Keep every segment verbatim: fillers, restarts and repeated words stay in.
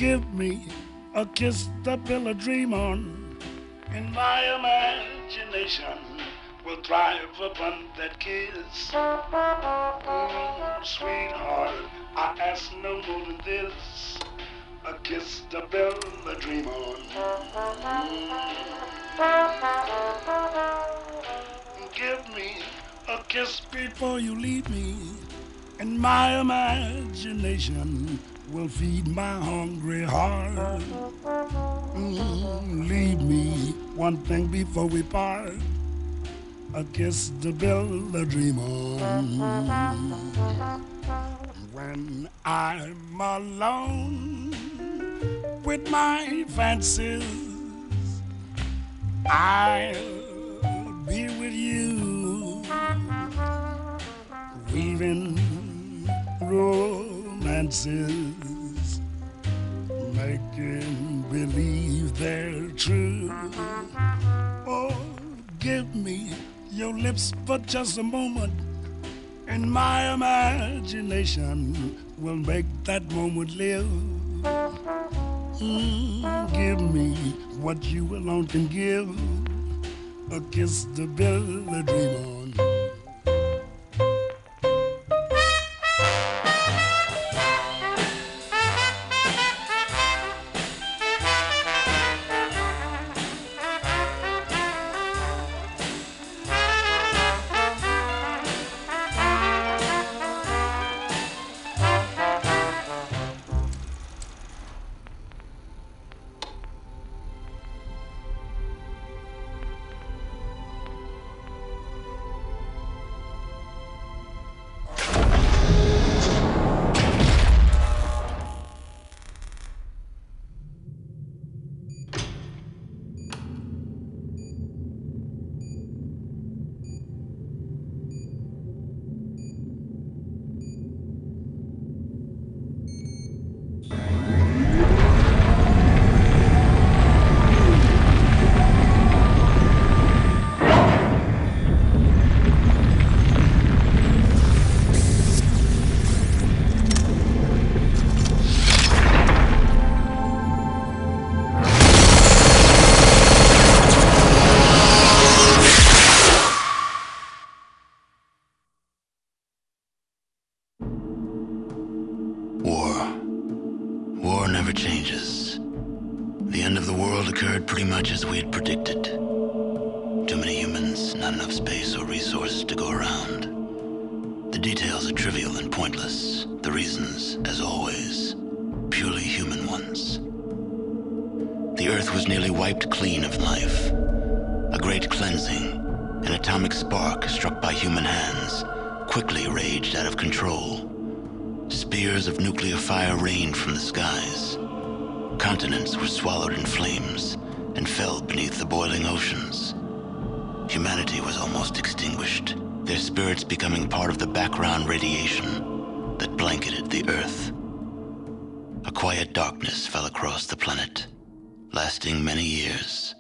give me a kiss to build a dream on, and my imagination will thrive upon that kiss. Mm, sweetheart, I ask no more than this, a kiss to build a dream on. Mm, give me a kiss before you leave me, and my imagination will feed my hungry heart. Mm, leave me one thing before we part, a kiss to build a dream on. When I'm alone with my fancies, I'll be with you, weaving romances, making believe they're true. Oh, give me your lips for just a moment, and my imagination will make that moment live. Mm, give me what you alone can give, a kiss to build a dream on. War. War never changes. The end of the world occurred pretty much as we had predicted. Too many humans, not enough space or resources to go around. The details are trivial and pointless. The reasons, as always, purely human ones. The Earth was nearly wiped clean of life. A great cleansing, an atomic spark struck by human hands, quickly raged out of control. Spears of nuclear fire rained from the skies. Continents were swallowed in flames and fell beneath the boiling oceans. Humanity was almost extinguished, their spirits becoming part of the background radiation that blanketed the Earth. A quiet darkness fell across the planet, lasting many years.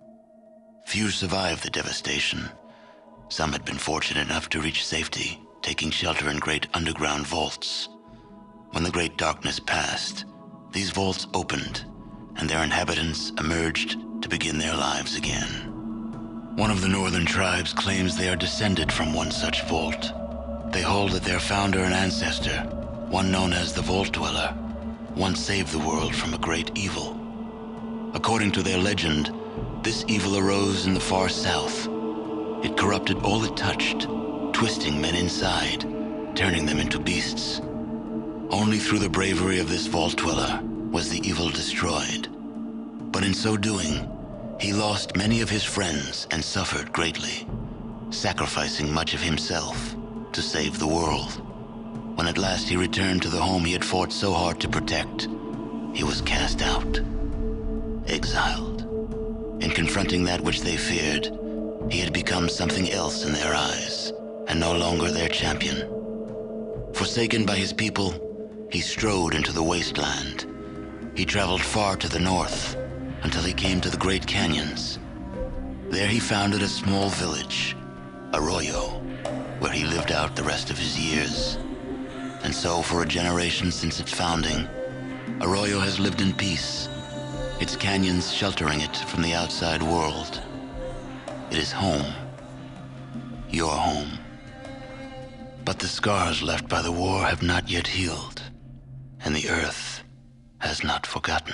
Few survived the devastation. Some had been fortunate enough to reach safety, taking shelter in great underground vaults. When the great darkness passed, these vaults opened, and their inhabitants emerged to begin their lives again. One of the northern tribes claims they are descended from one such vault. They hold that their founder and ancestor, one known as the Vault Dweller, once saved the world from a great evil. According to their legend, this evil arose in the far south. It corrupted all it touched, twisting men inside, turning them into beasts. Only through the bravery of this Vault Dweller was the evil destroyed. But in so doing, he lost many of his friends and suffered greatly, sacrificing much of himself to save the world. When at last he returned to the home he had fought so hard to protect, he was cast out, exiled. In confronting that which they feared, he had become something else in their eyes, and no longer their champion. Forsaken by his people, he strode into the wasteland. He traveled far to the north until he came to the Great Canyons. There he founded a small village, Arroyo, where he lived out the rest of his years. And so for a generation since its founding, Arroyo has lived in peace, its canyons sheltering it from the outside world. It is home. Your home. But the scars left by the war have not yet healed, and the Earth has not forgotten.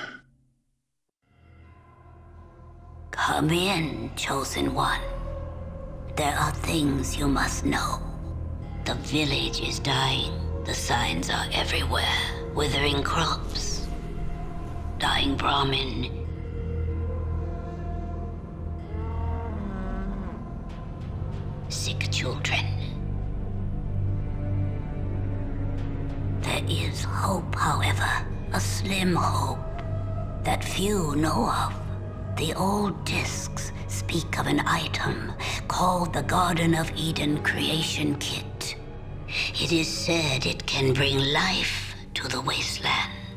Come in, Chosen One. There are things you must know. The village is dying. The signs are everywhere. Withering crops. Dying Brahmin. Sick children. There is hope, however. A slim hope that few know of. The old discs speak of an item called the Garden of Eden Creation Kit. It is said it can bring life to the wasteland.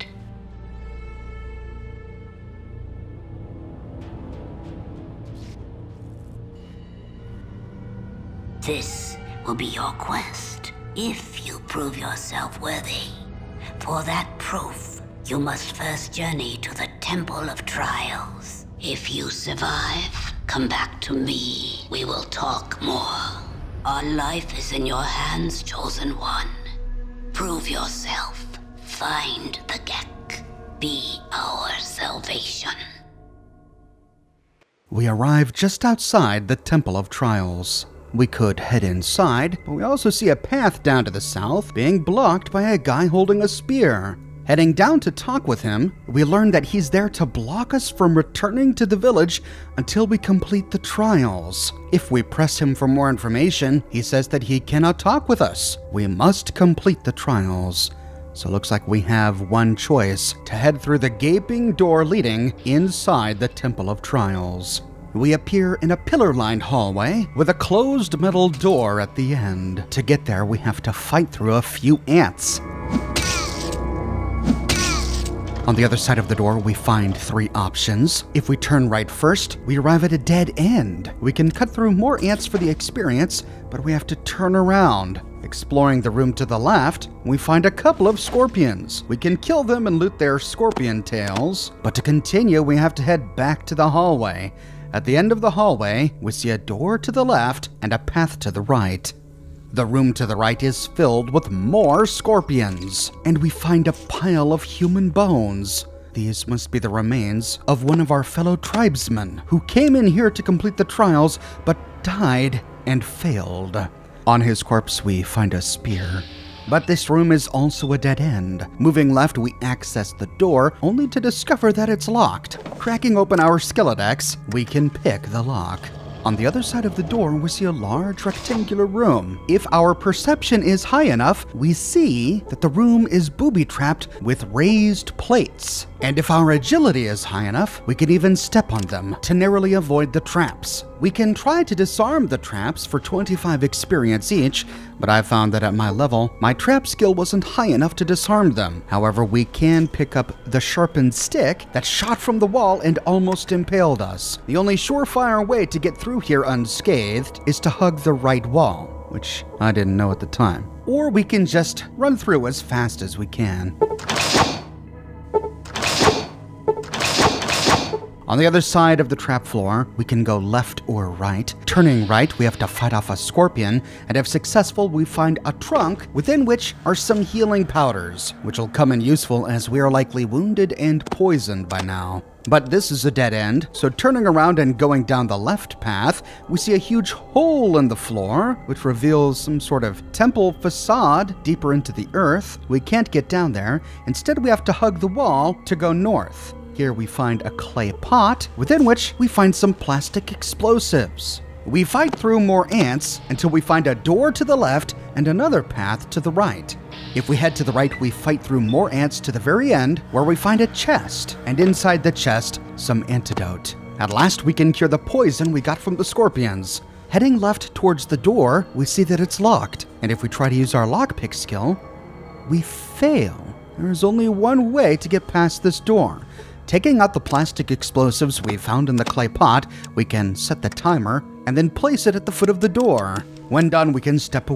This will be your quest, if you prove yourself worthy. For that proof, you must first journey to the Temple of Trials. If you survive, come back to me. We will talk more. Our life is in your hands, Chosen One. Prove yourself. Find the Gek. Be our salvation. We arrive just outside the Temple of Trials. We could head inside, but we also see a path down to the south being blocked by a guy holding a spear. Heading down to talk with him, we learn that he's there to block us from returning to the village until we complete the trials. If we press him for more information, he says that he cannot talk with us. We must complete the trials. So it looks like we have one choice: to head through the gaping door leading inside the Temple of Trials. We appear in a pillar-lined hallway with a closed metal door at the end. To get there, we have to fight through a few ants. On the other side of the door, we find three options. If we turn right first, we arrive at a dead end. We can cut through more ants for the experience, but we have to turn around. Exploring the room to the left, we find a couple of scorpions. We can kill them and loot their scorpion tails, but to continue, we have to head back to the hallway. At the end of the hallway, we see a door to the left and a path to the right. The room to the right is filled with more scorpions, and we find a pile of human bones. These must be the remains of one of our fellow tribesmen who came in here to complete the trials but died and failed. On his corpse, we find a spear. But this room is also a dead end. Moving left, we access the door, only to discover that it's locked. Cracking open our Skeledex, we can pick the lock. On the other side of the door, we see a large rectangular room. If our perception is high enough, we see that the room is booby-trapped with raised plates. And if our agility is high enough, we can even step on them to narrowly avoid the traps. We can try to disarm the traps for twenty-five experience each, but I found that at my level, my trap skill wasn't high enough to disarm them. However, we can pick up the sharpened stick that shot from the wall and almost impaled us. The only surefire way to get through here unscathed is to hug the right wall, which I didn't know at the time. Or we can just run through as fast as we can. On the other side of the trap floor, we can go left or right. Turning right, we have to fight off a scorpion, and if successful, we find a trunk within which are some healing powders, which will come in useful as we are likely wounded and poisoned by now. But this is a dead end, so turning around and going down the left path, we see a huge hole in the floor, which reveals some sort of temple facade deeper into the earth. We can't get down there. Instead, we have to hug the wall to go north. Here we find a clay pot, within which we find some plastic explosives. We fight through more ants until we find a door to the left and another path to the right. If we head to the right, we fight through more ants to the very end, where we find a chest, and inside the chest, some antidote. At last, we can cure the poison we got from the scorpions. Heading left towards the door, we see that it's locked, and if we try to use our lockpick skill, we fail. There is only one way to get past this door. Taking out the plastic explosives we found in the clay pot, we can set the timer and then place it at the foot of the door. When done, we can step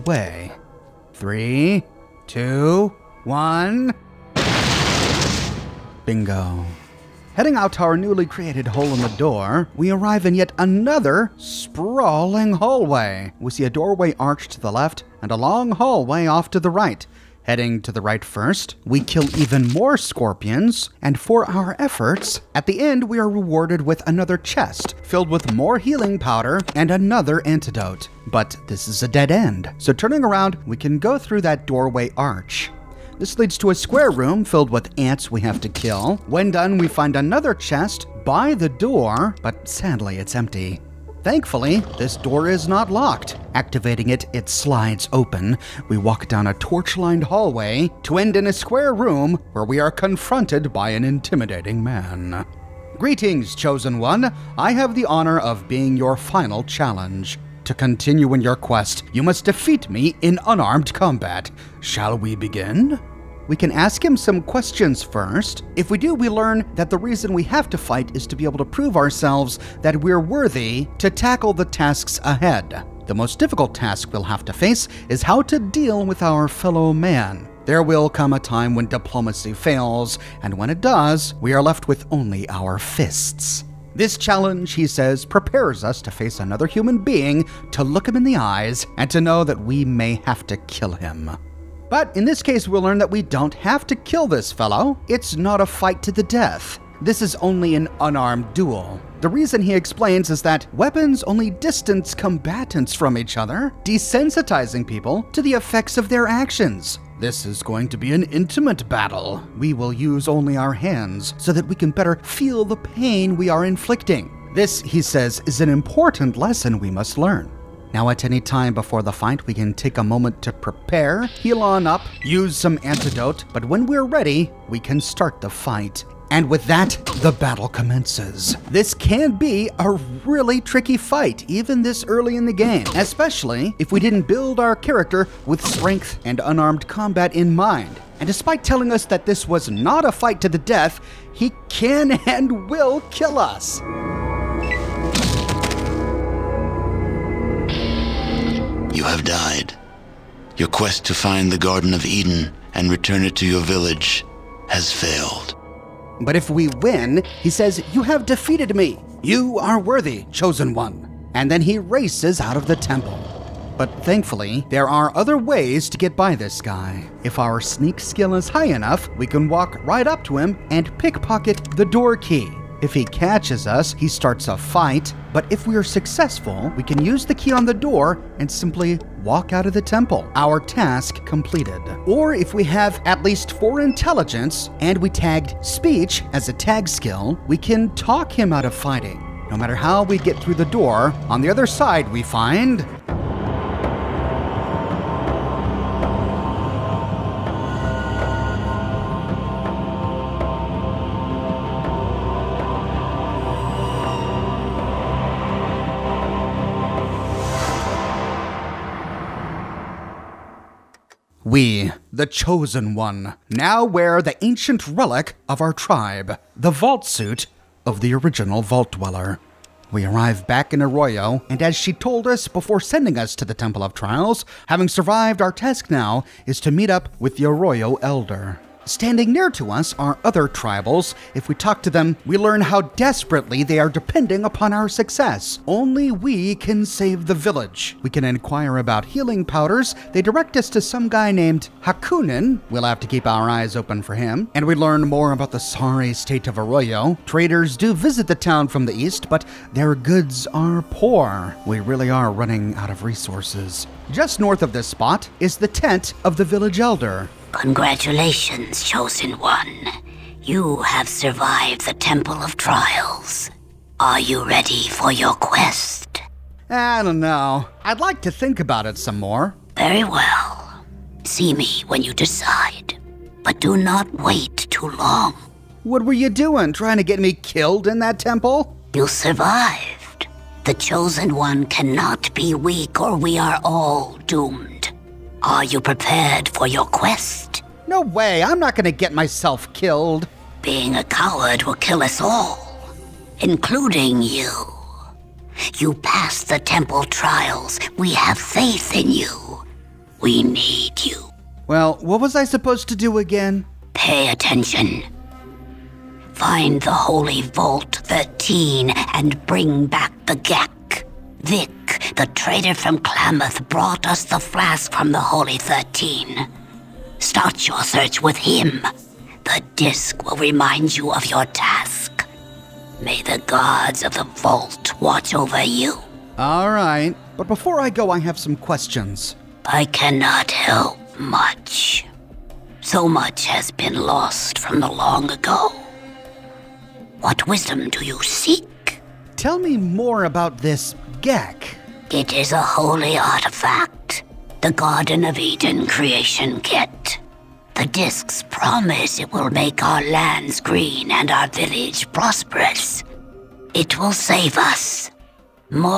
Bingo. Heading out to our newly created hole in the door, we arrive in yet another sprawling hallway. We see a doorway arch to the left and a long hallway off to the right. Heading to the right first, we kill even more scorpions, and for our efforts, at the end we are rewarded with another chest filled with more healing powder and another antidote. But this is a dead end, so turning around, we can go through that doorway arch. This leads to a square room filled with ants we have to kill. When done, we find another chest by the door, but sadly it's empty. Thankfully, this door is not locked. Activating it, it slides open. We walk down a torch-lined hallway to end in a square room where we are confronted by an intimidating man. Greetings, Chosen One. I have the honor of being your final challenge. To continue in your quest, you must defeat me in unarmed combat. Shall we begin? We can ask him some questions first. If we do, we learn that the reason we have to fight is to be able to prove ourselves that we're worthy to tackle the tasks ahead. The most difficult task we'll have to face is how to deal with our fellow man. There will come a time when diplomacy fails, and when it does, we are left with only our fists. This challenge, he says, prepares us to face another human being, to look him in the eyes, and to know that we may have to kill him. But in this case, we'll learn that we don't have to kill this fellow. It's not a fight to the death. This is only an unarmed duel. The reason he explains is that weapons only distance combatants from each other, desensitizing people to the effects of their actions. This is going to be an intimate battle. We will use only our hands so that we can better feel the pain we are inflicting. This, he says, is an important lesson we must learn. Now, at any time before the fight, we can take a moment to prepare, heal on up, use some antidote, but when we're ready, we can start the fight. And with that, the battle commences. This can be a really tricky fight, even this early in the game, especially if we didn't build our character with strength and unarmed combat in mind. And despite telling us that this was not a fight to the death, he can and will kill us. You have died. Your quest to find the Garden of Eden and return it to your village has failed. But if we win, he says, you have defeated me. You are worthy, Chosen One. And then he races out of the temple. But thankfully, there are other ways to get by this guy. If our sneak skill is high enough, we can walk right up to him and pickpocket the door key. If he catches us, he starts a fight, but if we are successful, we can use the key on the door and simply walk out of the temple. Our task completed. Or if we have at least four intelligence and we tagged speech as a tag skill, we can talk him out of fighting. No matter how we get through the door, on the other side we find... We, the Chosen One, now wear the ancient relic of our tribe, the vault suit of the original Vault Dweller. We arrive back in Arroyo, and as she told us before sending us to the Temple of Trials, having survived, our task now is to meet up with the Arroyo Elder. Standing near to us are other tribals. If we talk to them, we learn how desperately they are depending upon our success. Only we can save the village. We can inquire about healing powders. They direct us to some guy named Hakunin. We'll have to keep our eyes open for him. And we learn more about the sorry state of Arroyo. Traders do visit the town from the east, but their goods are poor. We really are running out of resources. Just north of this spot is the tent of the village elder. Congratulations, Chosen One. You have survived the Temple of Trials. Are you ready for your quest? I don't know. I'd like to think about it some more. Very well. See me when you decide. But do not wait too long. What were you doing, trying to get me killed in that temple? You survived. The Chosen One cannot be weak or we are all doomed. Are you prepared for your quest? No way, I'm not gonna get myself killed. Being a coward will kill us all, including you. You passed the temple trials. We have faith in you. We need you. Well, what was I supposed to do again? Pay attention. Find the Holy Vault thirteen and bring back the Gek. Vic, the trader from Klamath, brought us the flask from the Holy thirteen. Start your search with him. The disc will remind you of your task. May the gods of the vault watch over you. All right, but before I go, I have some questions. I cannot help much. So much has been lost from the long ago. What wisdom do you seek? Tell me more about this Gek. It is a holy artifact. The Garden of Eden creation kit. The discs promise it will make our lands green and our village prosperous. It will save us. More,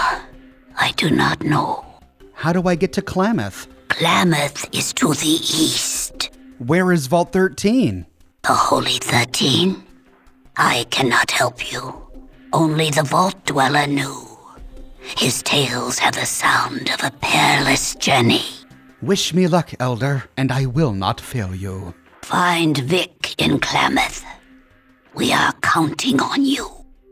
I do not know. How do I get to Klamath? Klamath is to the east. Where is Vault thirteen? The Holy thirteen? I cannot help you. Only the Vault Dweller knew. His tales have the sound of a perilous journey. Wish me luck, Elder, and I will not fail you. Find Vic in Klamath. We are counting on you.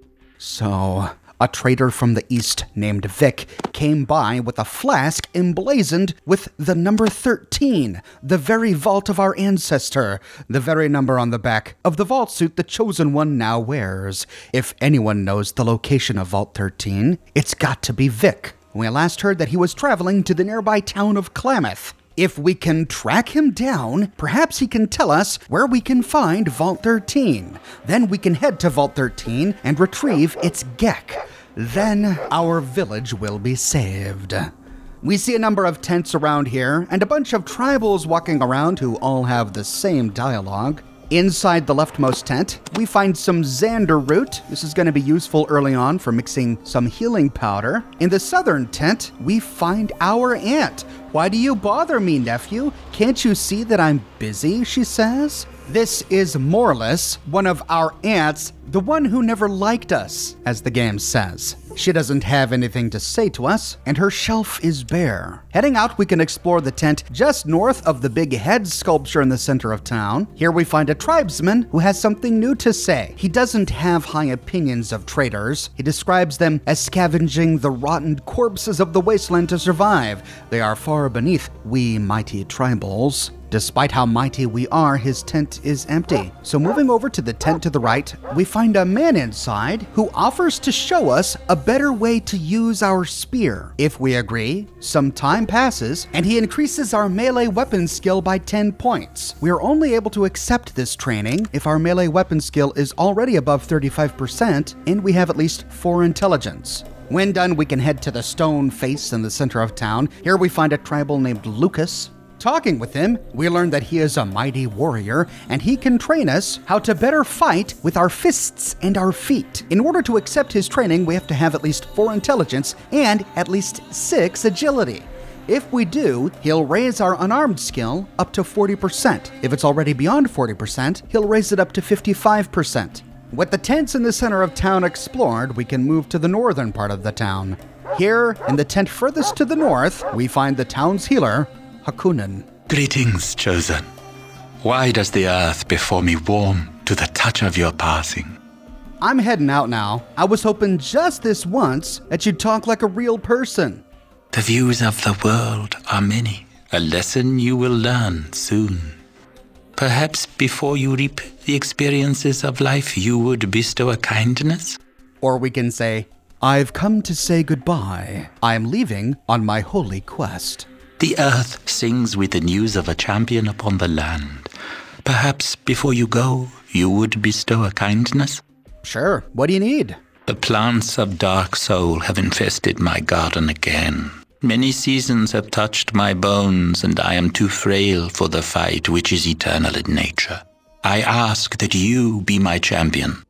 So, a trader from the east named Vic came by with a flask emblazoned with the number thirteen, the very vault of our ancestor, the very number on the back of the vault suit the Chosen One now wears. If anyone knows the location of Vault thirteen, it's got to be Vic. We last heard that he was traveling to the nearby town of Klamath. If we can track him down, perhaps he can tell us where we can find Vault thirteen. Then we can head to Vault thirteen and retrieve its Gek. Then our village will be saved. We see a number of tents around here and a bunch of tribals walking around who all have the same dialogue. Inside the leftmost tent, we find some Xander root. This is going to be useful early on for mixing some healing powder. In the southern tent, we find our aunt. Why do you bother me, nephew? Can't you see that I'm busy, she says. This is Morlis, one of our aunts, the one who never liked us, as the game says. She doesn't have anything to say to us, and her shelf is bare. Heading out, we can explore the tent just north of the big head sculpture in the center of town. Here we find a tribesman who has something new to say. He doesn't have high opinions of traders. He describes them as scavenging the rotten corpses of the wasteland to survive. They are far beneath we mighty tribals. Despite how mighty we are, his tent is empty. So moving over to the tent to the right, we find a man inside who offers to show us a better way to use our spear. If we agree, some time passes, and he increases our melee weapon skill by ten points. We are only able to accept this training if our melee weapon skill is already above thirty-five percent, and we have at least four intelligence. When done, we can head to the stone face in the center of town. Here we find a tribal named Lucas. Talking with him, we learn that he is a mighty warrior, and he can train us how to better fight with our fists and our feet. In order to accept his training, we have to have at least four intelligence and at least six agility. If we do, he'll raise our unarmed skill up to forty percent. If it's already beyond forty percent, he'll raise it up to fifty-five percent. With the tents in the center of town explored, we can move to the northern part of the town. Here, in the tent furthest to the north, we find the town's healer, Hakunen. Greetings, Chosen. Why does the earth before me warm to the touch of your passing? I'm heading out now. I was hoping just this once that you'd talk like a real person. The views of the world are many. A lesson you will learn soon. Perhaps before you reap the experiences of life, you would bestow a kindness? Or we can say, I've come to say goodbye. I'm leaving on my holy quest. The earth sings with the news of a champion upon the land. Perhaps before you go, you would bestow a kindness? Sure. What do you need? The plants of dark soul have infested my garden again. Many seasons have touched my bones, and I am too frail for the fight which is eternal in nature. I ask that you be my champion.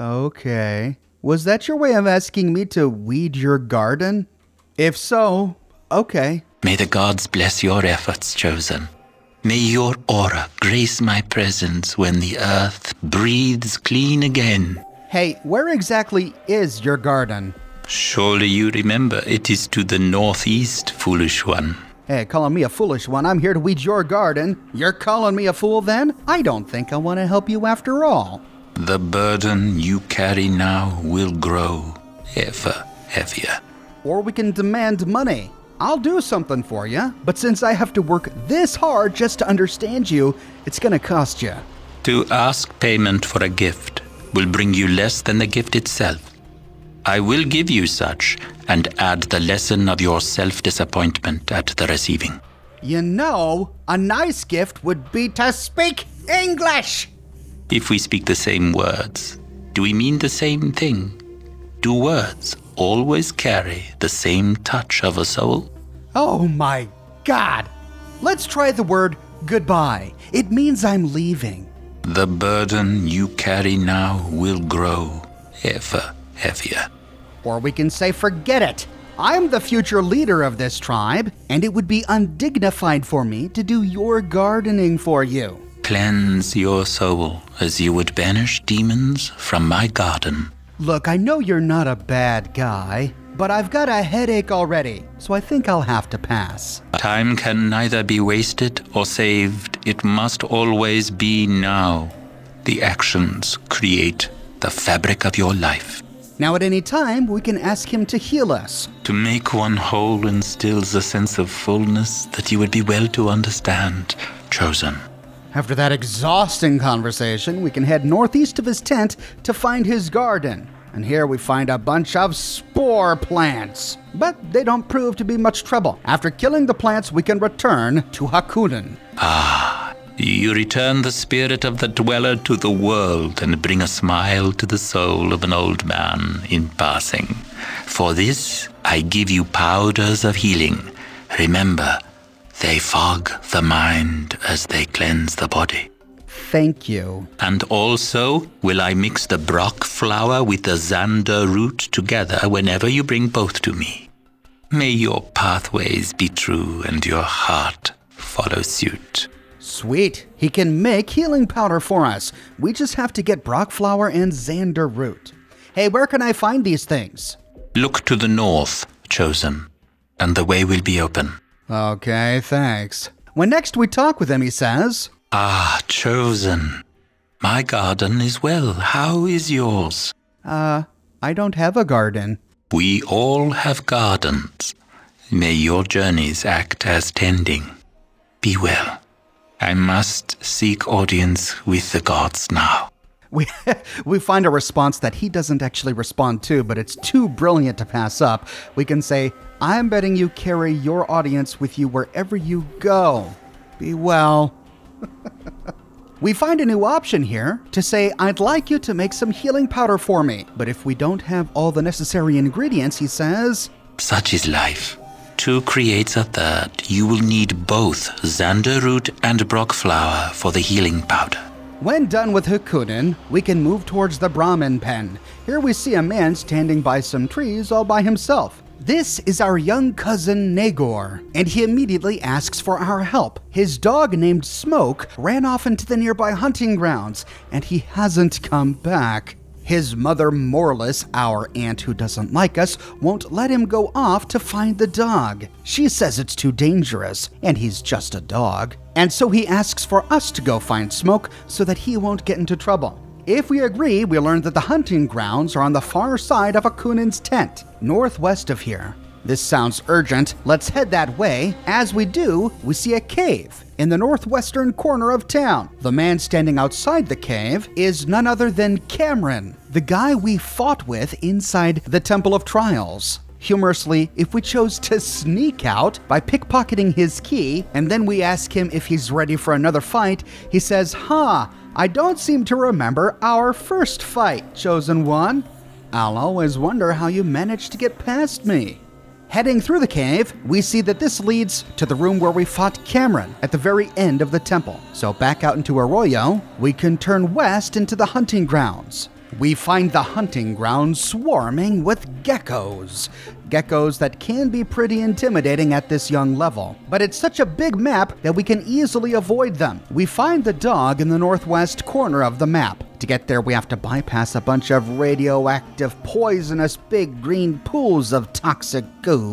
Okay. Was that your way of asking me to weed your garden? If so, okay. May the gods bless your efforts, Chosen. May your aura grace my presence when the earth breathes clean again. Hey, where exactly is your garden? Surely you remember it is to the northeast, foolish one. Hey, calling me a foolish one. I'm here to weed your garden. You're calling me a fool then? I don't think I want to help you after all. The burden you carry now will grow ever heavier. Or we can demand money. I'll do something for you, but since I have to work this hard just to understand you, it's gonna cost you. To ask payment for a gift will bring you less than the gift itself. I will give you such and add the lesson of your self-disappointment at the receiving. You know, a nice gift would be to speak English! If we speak the same words, do we mean the same thing? Do words always carry the same touch of a soul? Oh my God! Let's try the word goodbye. It means I'm leaving. The burden you carry now will grow ever heavier. Or we can say forget it. I'm the future leader of this tribe, and it would be undignified for me to do your gardening for you. Cleanse your soul as you would banish demons from my garden. Look, I know you're not a bad guy, but I've got a headache already, so I think I'll have to pass. Time can neither be wasted or saved. It must always be now. The actions create the fabric of your life. Now at any time, we can ask him to heal us. To make one whole instills a sense of fullness that you would be well to understand, Chosen. After that exhausting conversation, we can head northeast of his tent to find his garden. And here we find a bunch of spore plants. But they don't prove to be much trouble. After killing the plants, we can return to Hakunen. Ah, you return the spirit of the dweller to the world and bring a smile to the soul of an old man in passing. For this, I give you powders of healing. Remember, they fog the mind as they cleanse the body. Thank you. And also will I mix the Brock flower with the Xander root together whenever you bring both to me. May your pathways be true and your heart follow suit. Sweet. He can make healing powder for us. We just have to get Brock flower and Xander root. Hey, where can I find these things? Look to the north, Chosen, and the way will be open. Okay, thanks. When next we talk with him, he says, Ah, Chosen. My garden is well. How is yours? Uh, I don't have a garden. We all have gardens. May your journeys act as tending. Be well. I must seek audience with the gods now. We, we find a response that he doesn't actually respond to, but it's too brilliant to pass up. We can say, I'm betting you carry your audience with you wherever you go. Be well. We find a new option here to say, I'd like you to make some healing powder for me. But if we don't have all the necessary ingredients, he says, such is life. To create a third, you will need both Xander root and Brock flower for the healing powder. When done with Hakunen, we can move towards the Brahmin pen. Here we see a man standing by some trees all by himself. This is our young cousin Nagor, and he immediately asks for our help. His dog named Smoke ran off into the nearby hunting grounds, and he hasn't come back. His mother Morlis, our aunt who doesn't like us, won't let him go off to find the dog. She says it's too dangerous, and he's just a dog. And so he asks for us to go find Smoke so that he won't get into trouble. If we agree, we learn that the hunting grounds are on the far side of Hakunen's tent, northwest of here. This sounds urgent. Let's head that way. As we do, we see a cave in the northwestern corner of town. The man standing outside the cave is none other than Cameron, the guy we fought with inside the Temple of Trials. Humorously, if we chose to sneak out by pickpocketing his key, and then we ask him if he's ready for another fight, he says, huh, I don't seem to remember our first fight, Chosen One. I'll always wonder how you managed to get past me. Heading through the cave, we see that this leads to the room where we fought Cameron at the very end of the temple. So back out into Arroyo, we can turn west into the hunting grounds. We find the hunting grounds swarming with geckos. Geckos that can be pretty intimidating at this young level. But it's such a big map that we can easily avoid them. We find the dog in the northwest corner of the map. To get there, we have to bypass a bunch of radioactive, poisonous, big green pools of toxic goo.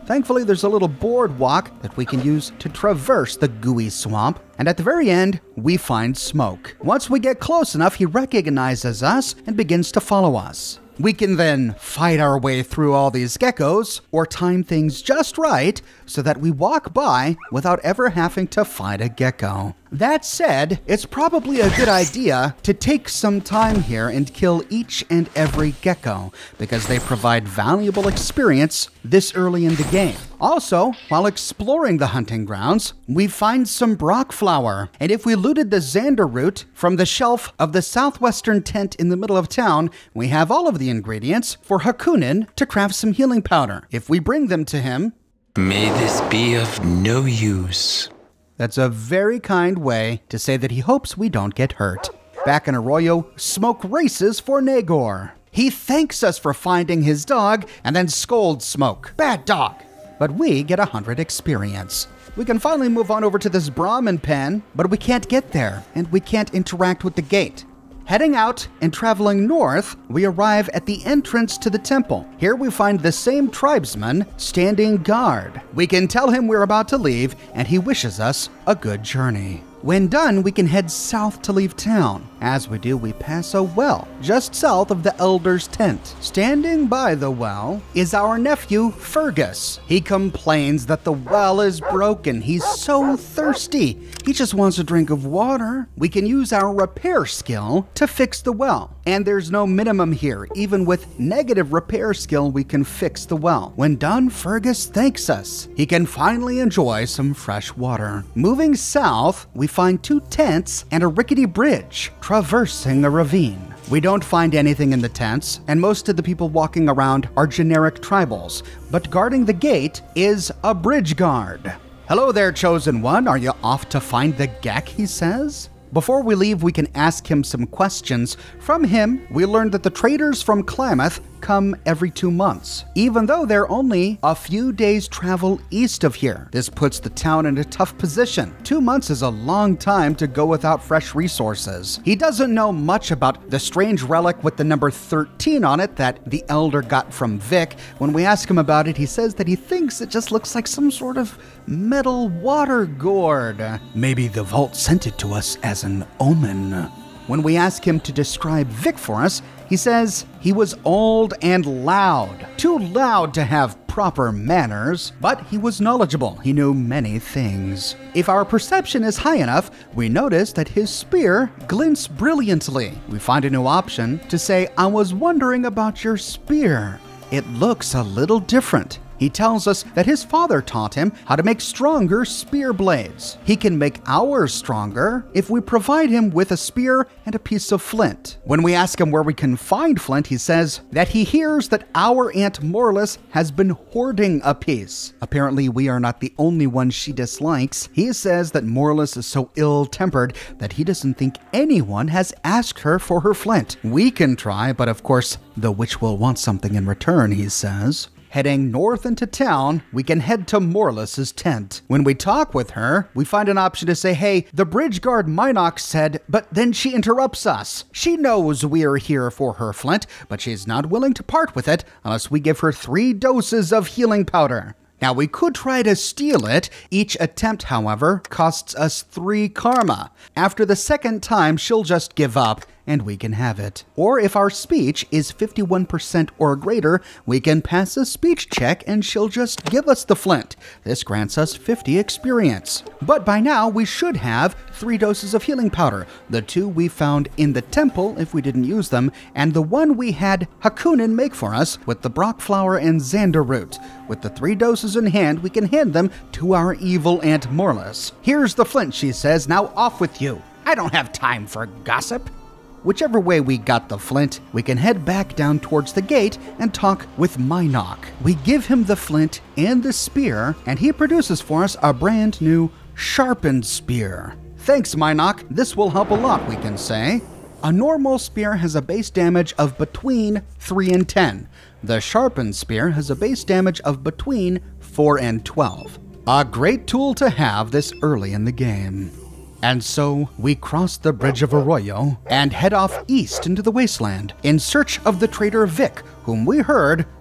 Thankfully, there's a little boardwalk that we can use to traverse the gooey swamp. And at the very end, we find Smoke. Once we get close enough, he recognizes us and begins to follow us. We can then fight our way through all these geckos, or time things just right so that we walk by without ever having to fight a gecko. That said, it's probably a good idea to take some time here and kill each and every gecko, because they provide valuable experience this early in the game. Also, while exploring the hunting grounds, we find some Brock flower, and if we looted the Xander root from the shelf of the southwestern tent in the middle of town, we have all of the ingredients for Hakunin to craft some healing powder. If we bring them to him, may this be of no use. That's a very kind way to say that he hopes we don't get hurt. Back in Arroyo, Smoke races for Nagor. He thanks us for finding his dog and then scolds Smoke. Bad dog! But we get a hundred experience. We can finally move on over to this Brahmin pen, but we can't get there, and we can't interact with the gate. Heading out and traveling north, we arrive at the entrance to the temple. Here we find the same tribesman standing guard. We can tell him we're about to leave, and he wishes us a good journey. When done, we can head south to leave town. As we do, we pass a well just south of the Elder's tent. Standing by the well is our nephew, Fergus. He complains that the well is broken. He's so thirsty. He just wants a drink of water. We can use our repair skill to fix the well. And there's no minimum here. Even with negative repair skill, we can fix the well. When done, Fergus thanks us. He can finally enjoy some fresh water. Moving south, we find two tents and a rickety bridge traversing a ravine. We don't find anything in the tents, and most of the people walking around are generic tribals, but guarding the gate is a bridge guard. Hello there, Chosen One. Are you off to find the Gek, he says? Before we leave, we can ask him some questions. From him, we learned that the traders from Klamath come every two months, even though they're only a few days travel east of here. This puts the town in a tough position. Two months is a long time to go without fresh resources. He doesn't know much about the strange relic with the number thirteen on it that the Elder got from Vic. When we ask him about it, he says that he thinks it just looks like some sort of metal water gourd. Maybe the vault sent it to us as an omen. When we ask him to describe Vic for us, he says he was old and loud. Too loud to have proper manners, but he was knowledgeable. He knew many things. If our perception is high enough, we notice that his spear glints brilliantly. We find a new option to say, I was wondering about your spear. It looks a little different. He tells us that his father taught him how to make stronger spear blades. He can make ours stronger if we provide him with a spear and a piece of flint. When we ask him where we can find flint, he says that he hears that our Aunt Morlis has been hoarding a piece. Apparently, we are not the only ones she dislikes. He says that Morlis is so ill-tempered that he doesn't think anyone has asked her for her flint. We can try, but of course, the witch will want something in return, he says. Heading north into town, we can head to Morlis's tent. When we talk with her, we find an option to say, hey, the bridge guard Minox said, but then she interrupts us. She knows we're here for her flint, but she's not willing to part with it unless we give her three doses of healing powder. Now, we could try to steal it. Each attempt, however, costs us three karma. After the second time, she'll just give up, and we can have it. Or if our speech is fifty-one percent or greater, we can pass a speech check and she'll just give us the flint. This grants us fifty experience. But by now, we should have three doses of healing powder. The two we found in the temple, if we didn't use them, and the one we had Hakunin make for us with the Brock flower and Xander root. With the three doses in hand, we can hand them to our evil Aunt Morlis. Here's the flint, she says. Now off with you. I don't have time for gossip. Whichever way we got the flint, we can head back down towards the gate and talk with Minok. We give him the flint and the spear, and he produces for us a brand new sharpened spear. Thanks, Minok. This will help a lot, we can say. A normal spear has a base damage of between three and ten. The sharpened spear has a base damage of between four and twelve. A great tool to have this early in the game. And so we cross the Bridge of Arroyo and head off east into the wasteland in search of the trader Vic, whom we heard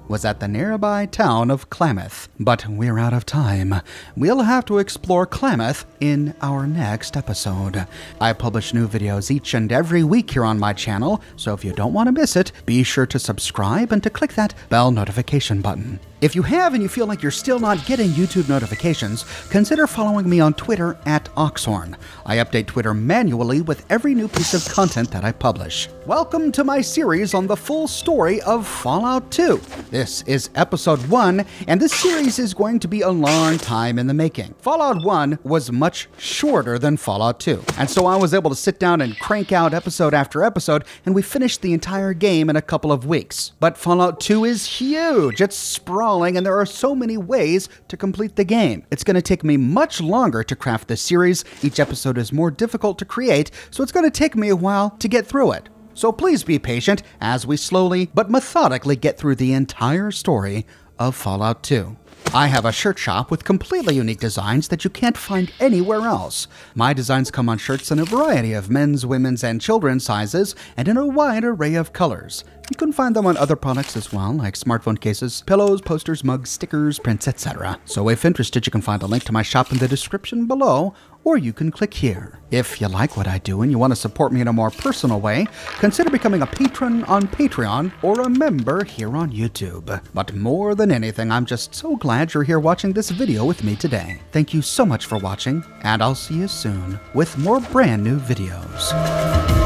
was at the nearby town of Klamath. But we're out of time. We'll have to explore Klamath in our next episode. I publish new videos each and every week here on my channel, so if you don't want to miss it, be sure to subscribe and to click that bell notification button. If you have and you feel like you're still not getting YouTube notifications, consider following me on Twitter at Oxhorn. I update Twitter manually with every new piece of content that I publish. Welcome to my series on the full story of Fallout two. This is episode one, and this series is going to be a long time in the making. Fallout one was much shorter than Fallout two, and so I was able to sit down and crank out episode after episode, and we finished the entire game in a couple of weeks. But Fallout two is huge. It's sprawling, and there are so many ways to complete the game. It's going to take me much longer to craft this series. Each episode is more difficult to create, so it's going to take me a while to get through it. So please be patient as we slowly but methodically get through the entire story of Fallout two. I have a shirt shop with completely unique designs that you can't find anywhere else. My designs come on shirts in a variety of men's, women's, and children's sizes, and in a wide array of colors. You can find them on other products as well, like smartphone cases, pillows, posters, mugs, stickers, prints, et cetera. So if interested, you can find a link to my shop in the description below, or you can click here. If you like what I do and you want to support me in a more personal way, consider becoming a patron on Patreon or a member here on YouTube. But more than anything, I'm just so glad you're here watching this video with me today. Thank you so much for watching, and I'll see you soon with more brand new videos.